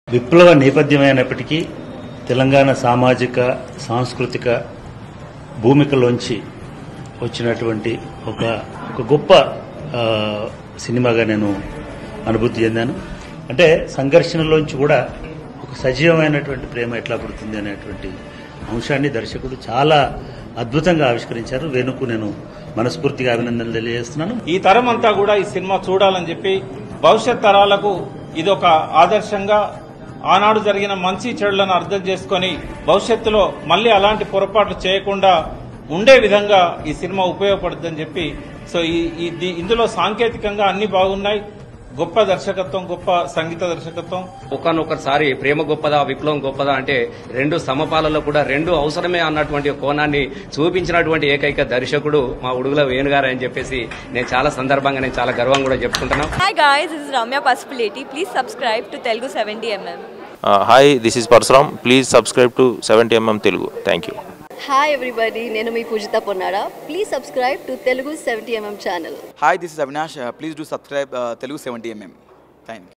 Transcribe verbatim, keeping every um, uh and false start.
విప్లవ నేపథ్యమైనప్పటికీ తెలంగాణ సామాజిక సాంస్కృతిక భూమికలోంచి వచ్చినటువంటి ఒక ఒక గొప్ప సినిమాగా నేను అనుభూతి చెందాను. అంటే సంఘర్షణలోంచి కూడా ఒక సజీవమైనటువంటి ప్రేమ ఎట్లా పుడుతుంది అనేటువంటి అంశాన్ని దర్శకుడు చాలా అద్భుతంగా ఆవిష్కరించారు. వేణుకు నేను మనస్ఫూర్తిగా అభినందనలు తెలియజేస్తున్నాను. ఈ తరం అంతా కూడా ఈ సినిమా చూడాలని చెప్పి భవిష్యత్ తరాలకు ఇదొక ఆదర్శంగా ఆనాడు జరిగిన మంచి చెడులను అర్థం చేసుకుని భవిష్యత్తులో మళ్లీ అలాంటి పొరపాట్లు చేయకుండా ఉండే విధంగా ఈ సినిమా ఉపయోగపడుతుందని చెప్పి సో ఈ ఇందులో సాంకేతికంగా అన్ని బాగున్నాయి. గొప్ప దర్శకత్వం, గొప్ప సంగీత దర్శకత్వం. ఒకనొకసారి ప్రేమ గొప్పదా విప్లవం గొప్పదా అంటే రెండు సమపాలలో కూడా రెండు అవసరమే అన్నటువంటి కోణాన్ని చూపించినటువంటి ఏకైక దర్శకుడు మా ఉడుగుల వేణుగారు అని చెప్పేసి నేను చాలా సందర్భంగా నేను చాలా గర్వంగా కూడా చెప్పుకుంటున్నాను. Hi guys, this is Ramya Pasupuleti. Please subscribe to Telugu seventy M M. Uh, hi, this is Parsuram. Please subscribe to seventy M M Telugu. Thank you. Hi everybody, nenu mee Pujita Ponnada. Please subscribe to Telugu seventy M M channel. Hi, this is Avinash. Uh, please do subscribe uh, Telugu seventy M M. Thank you.